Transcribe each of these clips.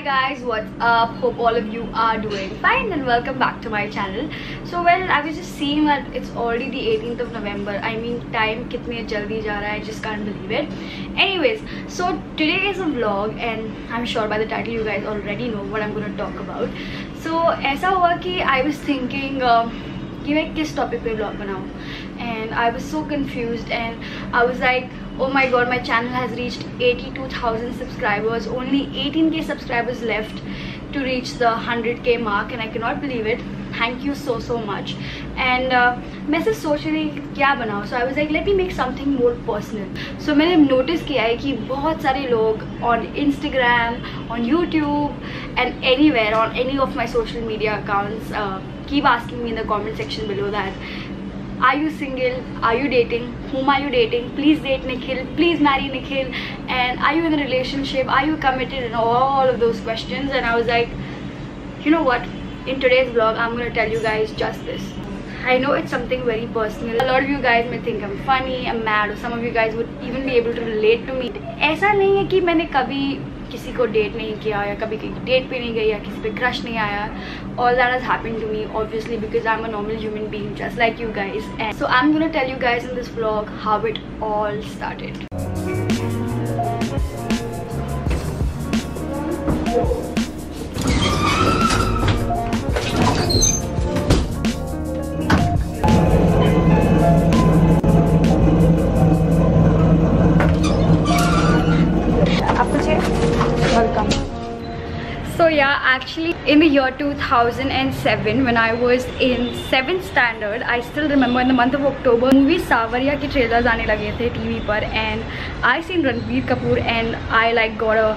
guys, what's up? Hope all of you are doing fine and welcome back to my channel. So well, I was just seeing that it's already the 18th of November. I mean, time kitne jaldi ja raha hai, I just can't believe it. Anyways, so today is a vlog and I'm sure by the title you guys already know what I'm going to talk about. So aisa hua ki I was thinking कि मैं किस topic पे blog बनाऊँ, and I was so confused and I was like, oh my god, my channel has reached 82,000 subscribers, only 18k subscribers left to reach the 100k mark and I cannot believe it. Thank you so much. And मैं सिर्फ सोच रही थी क्या बनाऊँ, so I was like, let me make something more personal. So मैंने notice किया है कि बहुत सारे लोग on Instagram, on YouTube and anywhere on any of my social media accounts keep asking me in the comment section below that, are you single, are you dating, whom are you dating, please date Nikhil, please marry Nikhil, and are you in a relationship, are you committed, and all of those questions. And I was like, you know what, in today's vlog I'm going to tell you guys just this. I know it's something very personal. A lot of you guys may think I'm funny, I'm mad, or some of you guys would even be able to relate to me. ऐसा नहीं है कि मैंने कभी किसी को date नहीं किया या कभी किसी डेट पे नहीं गई या किसी पे क्रश नहीं आया. All that has happened to me obviously because I'm a normal human being just like you guys. And so I'm gonna tell you guys in this vlog how it all started. Welcome. So yeah, actually in the year 2007 when I was in 7th standard, I still remember in the month of October movie Savarya ke trailers aane lage the TV par, and I seen Ranbir Kapoor and I like got a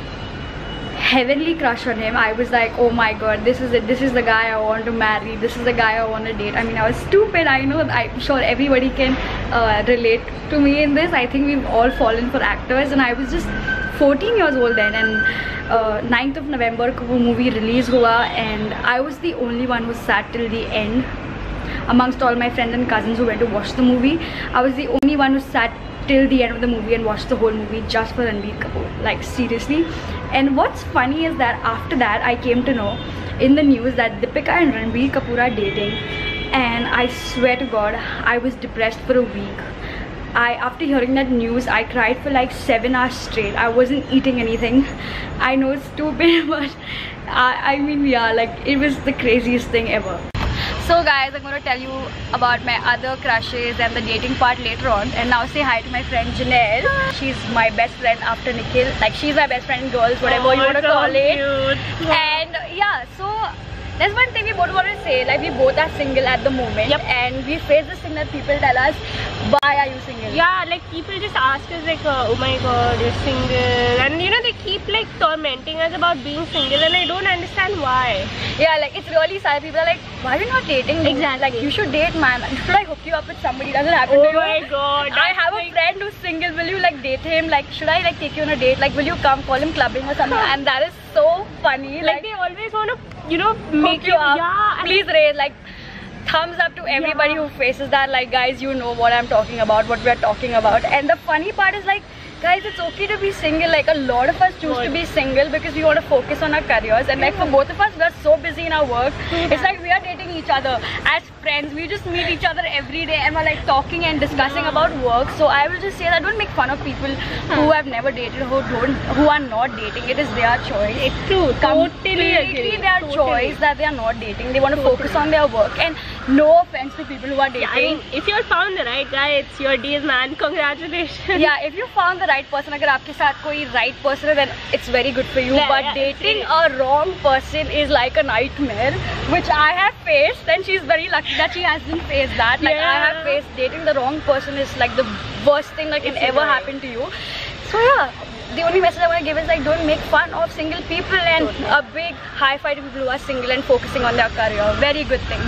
heavenly crush on him. I was like, oh my god, this is it, this is the guy I want to marry, this is the guy I want to date. I mean, I was stupid, I know, I'm sure everybody can relate to me in this. I think we've all fallen for actors, and I was just 14 years old then, and 9th of November ko wo movie release hua, and I was the only one who sat till the end amongst all my friends and cousins who went to watch the movie. I was the only one who sat till the end of the movie and watched the whole movie just for Ranbir Kapoor, like seriously. And what's funny is that after that I came to know in the news that Deepika and Ranbir Kapoor are dating, and I swear to god I was depressed for a week. After hearing that news, I cried for like 7 hours straight. I wasn't eating anything. I know it's stupid, but I mean, yeah, like it was the craziest thing ever. So guys, I'm going to tell you about my other crushes and the dating part later on. And now say hi to my friend Janelle. She's my best friend after Nikhil. Like, she's my best friend in girls, whatever you want to call it. And yeah, so there's one thing we both want to say, like we both are single at the moment. Yep. And we face this thing that people tell us, why are you single? Yeah, like people just ask us like, oh my god, you're single, and you know, they keep like tormenting us about being single, and I don't understand why. Yeah, like it's really sad. People are like, why are you not dating? Exactly. Like, you should date, man. Should I hook you up with somebody? Doesn't happen to you. Oh my god. I have a friend who's single. Will you like date him? Like, should I like take you on a date? Like, will you come, call him clubbing or something? And that is so funny. Like they always want to, you know, make you up. Yeah. Please raise like thumbs up to everybody who faces that. Like, guys, you know what I'm talking about, what we're talking about. And the funny part is like, guys, it's okay to be single. Like, a lot of us choose to be single because we want to focus on our careers, and like for both of us, we're so busy in our work. It's like we are dating each other as friends. We just meet each other every day and we're like talking and discussing about work. So I will just say that don't make fun of people who have never dated, who are not dating. It is their choice. It's true. Totally agree. Their choice that they are not dating. They want to focus on their work. And no offense to people who are dating. Yeah, I mean, if you found the right guy, it's your deal, man. Congratulations. Yeah, if you found the right person, अगर आपके साथ कोई right person है, then it's very good for you. Yeah, but dating a wrong person is like a nightmare, which I have faced, and she's very lucky that she hasn't faced that. Like, I have faced dating the wrong person is like the worst thing that can ever happen to you. So yeah, the only message I want to give is like, don't make fun of single people, and a big high five to people who are single and focusing on their career. Very good thing.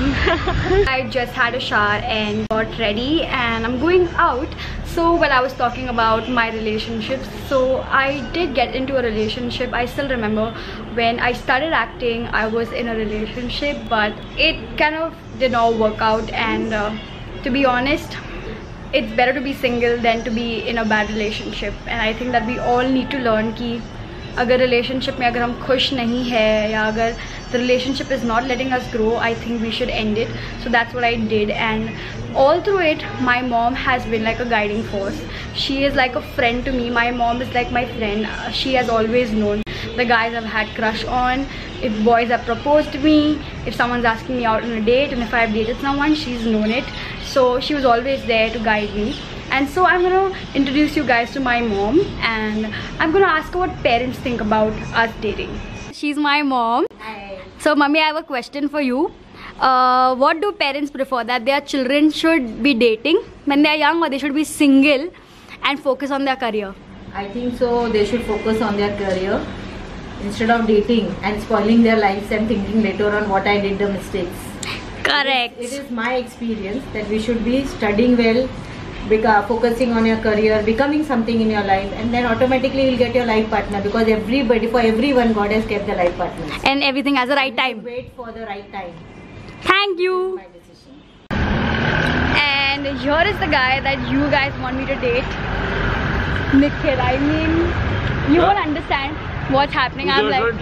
I just had a shower and got ready and I'm going out. So when I was talking about my relationships, so I did get into a relationship. I still remember when I started acting, I was in a relationship, but it kind of did not work out, and to be honest, it's better to be single than to be in a bad relationship. And I think that we all need to learn ki अगर relationship में अगर हम खुश नहीं है या अगर the relationship is not letting us grow, I think we should end it. So that's what I did, and all through it my mom has been like a guiding force. She is like a friend to me. My mom is like my friend. She has always known the guys I've had crush on, if boys have proposed to me, if someone's asking me out on a date, and if I've dated someone, she's known it. So she was always there to guide me. And so I'm gonna introduce you guys to my mom, and I'm gonna ask her what parents think about us dating. She's my mom. Hi. So mommy, I have a question for you. What do parents prefer, that their children should be dating when they are young, or they should be single and focus on their career? I think so they should focus on their career instead of dating and spoiling their lives and thinking later on what I did the mistakes. Correct. It is my experience that we should be studying well, focusing on your career, becoming something in your life, and then automatically you'll get your life partner, because for everyone God has kept the life partners. And everything has a right time. Wait for the right time. Thank you. My decision. And here is the guy that you guys want me to date, Nikhil. I mean, you won't understand what's happening. I'm like,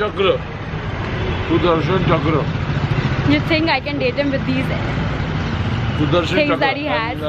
you think I can date him with these things that he has?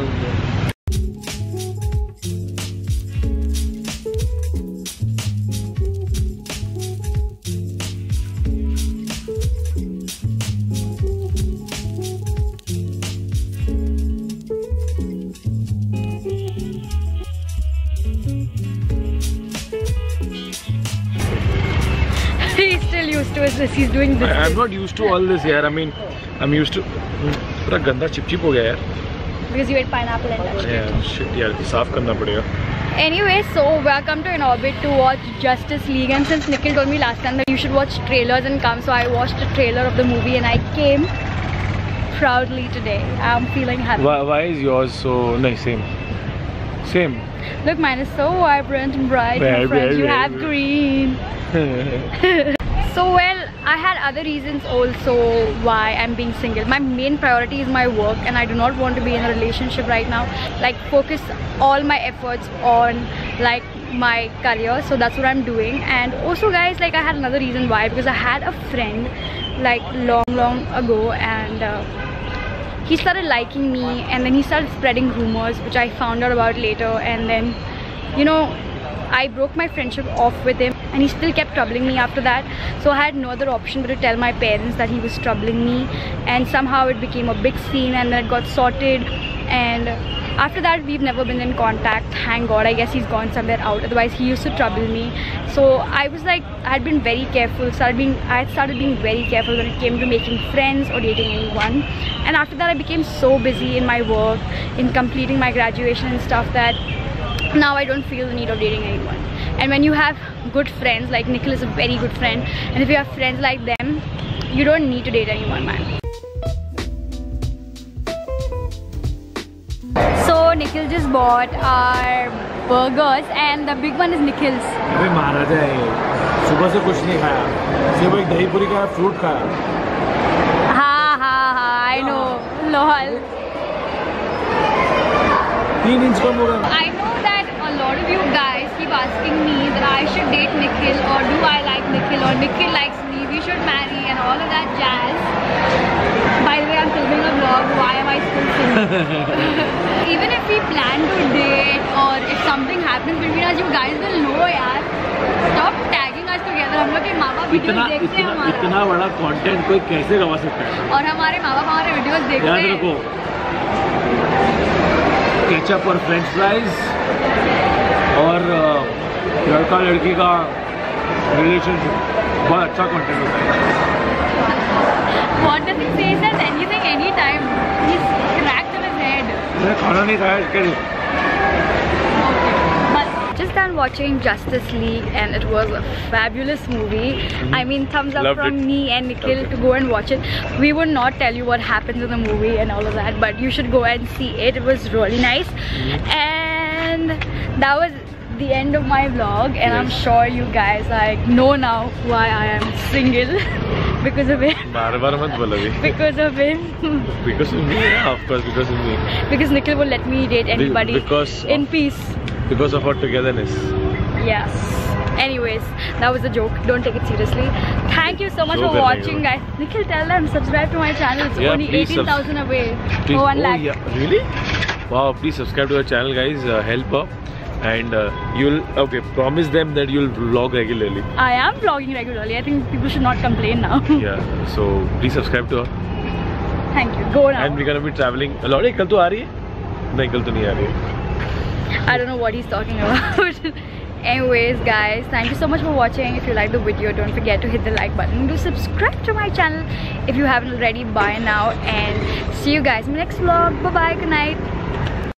He's still used to this. He's doing this. I'm not used to all this here. I mean, I'm used to. पूरा गंदा चिपचिप हो गया यार. Because you ate pineapple and touched it. Yeah, shit यार, साफ करना पड़ेगा. Anyway, so welcome to Inorbit to watch Justice League, and since Nikhil told me last time that you should watch trailers and come, so I watched a trailer of the movie and I came proudly today. I'm feeling happy. Why is yours so nice? Same. Look, mine is so vibrant and bright. My friends, you have green. So well, I had other reasons also why I'm being single. My main priority is my work, and I do not want to be in a relationship right now. Like, focus all my efforts on like my career. So that's what I'm doing. And also guys, like, I had another reason why, because I had a friend like long ago, and he started liking me, and then he started spreading rumors, which I found out about later. And then, you know, I broke my friendship off with him, and he still kept troubling me after that. So I had no other option but to tell my parents that he was troubling me, and somehow it became a big scene, and then it got sorted. And after that we've never been in contact, thank God. I guess he's gone somewhere out, otherwise he used to trouble me. So I was like, I had been very careful. I had started being very careful when it came to making friends or dating anyone. And after that I became so busy in my work, in completing my graduation and stuff, that now I don't feel the need of dating anyone. And when you have good friends, like Nikhil is a very good friend, and if you have friends like them, you don't need to date anyone, man. So Nikhil just bought our burgers, and the big one is Nikhil's. अबे महाराजा है, सुबह से कुछ नहीं खाया, सिर्फ एक दही पूरी खाया, फ्रूट खाया. हाँ, I know, lol. 3 इंच कम हो गया. I know that a lot of you guys keep asking me that I should date Nikhil, or do I like Nikhil, or Nikhil likes me, we should marry, and all of that jazz. By the way, I'm filming a vlog. Why am I still single? Even if we plan to date, or if something happens between us, you guys will know, yaar. Stop tagging us together. हम लोग के माँ बाप videos देखते हैं हमारा. इतना बड़ा कंटेंट कोई कैसे गवा सकता है? और हमारे माँ बाप हमारे वीडियोस देखते हैं. याद रखो, केचप और फ्रेंच फ्राइज और लड़का लड़की का रिलेशनशिप बहुत अच्छा कंटेंट होता है. What does he say? He says anything, anytime. He's cracked in his head. मैंने खाना नहीं खाया इसके लिए. But just done watching Justice League, and it was a fabulous movie. I mean, thumbs up Loved from it. me and Nikhil to go and watch it. We would not tell you what happens in the movie and all of that, but you should go and see it. It was really nice. And that was the end of my vlog, and I'm sure you guys like know now why I am single. Because of him. बार-बार मत बोलो भी. Because of him. Because of me, yeah, of course, because of me. Because Nikhil will let me date anybody Because in peace. Because of our togetherness. Yes. Anyways, that was a joke. Don't take it seriously. Thank you so much for watching, guys. Nikhil, tell them subscribe to my channel. It's only 18,000 away. Please, 1 lakh. Yeah, really? Wow! Please subscribe to our channel, guys. Help her, and you'll promise them that you'll vlog regularly. I am vlogging regularly. I think people should not complain now. Yeah. So please subscribe to her. Thank you. Go now. And we're gonna be traveling a lot. कल तो आ रही है? नहीं कल तो नहीं आ रही है. I don't know what he's talking about. Anyways, guys, thank you so much for watching. If you like the video, don't forget to hit the like button. Do subscribe to my channel if you haven't already. Bye now, and see you guys in the next vlog. Bye bye. Good night.